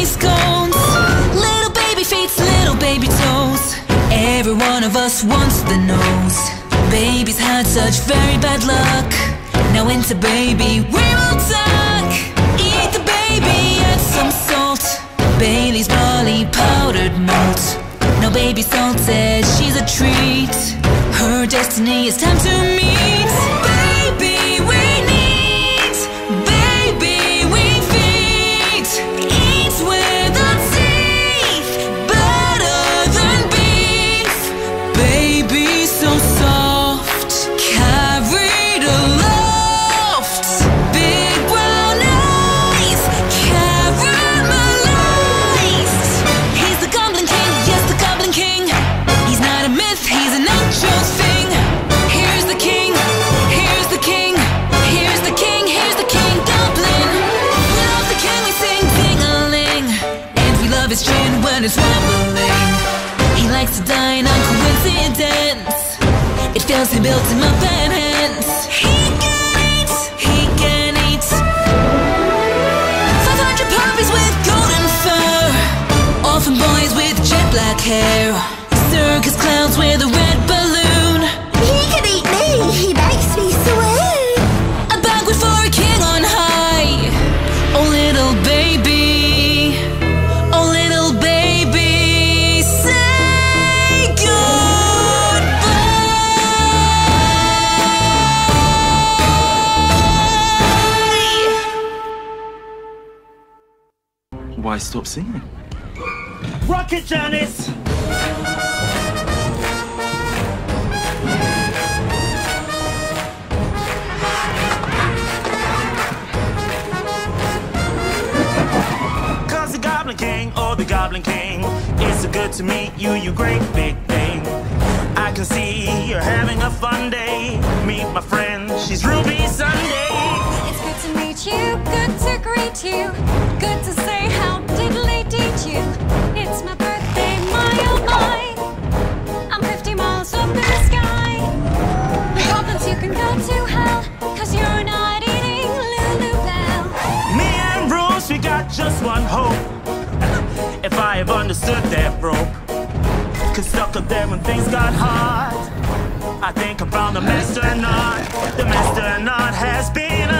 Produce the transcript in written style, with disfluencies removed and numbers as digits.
scones. Little baby feet, little baby toes. Every one of us wants the nose. Baby's had such very bad luck. Now into baby we will tuck. Eat the baby, add some salt. Bailey's barley powdered malt. Now baby Salt says she's a treat. Her destiny is time to meet. Baby we need, baby we feed. Eat with our teeth, better than beef. Baby so soft, carried aloft. Big brown eyes, caramelized. He's the Goblin King, yes the Goblin King. He's not a myth, he's an actual thing. Here's the king, here's the king, here's the king, here's the king Goblin. We love the king, we sing ding-a-ling, and we love his chin when it's wobbling. He likes to dine on coincidence. It feels he built him up and hence he can eat 500 puppies with golden fur, orphan boys with jet black hair, circus clowns with a red balloon. He can eat me, he makes me swoon. A banquet for a king on high. Oh little baby, oh little baby, say goodbye. Why stop singing? Rocket Janice! Cause the Goblin King, oh the Goblin King, it's so good to meet you, you great big thing. I can see you're having a fun day. Meet my friend, she's Ruby Sunday. It's good to meet you, good to greet you, good to say how diddly did you. It's my birthday, my oh my. I'm 50 miles up in the sky. Goblins, you can go to hell, cause you're not eating Lulu Bell. Me and Rose, we got just one hope. If I have understood that rope, could suck up there when things got hard. I think I found the master knot. The master knot has been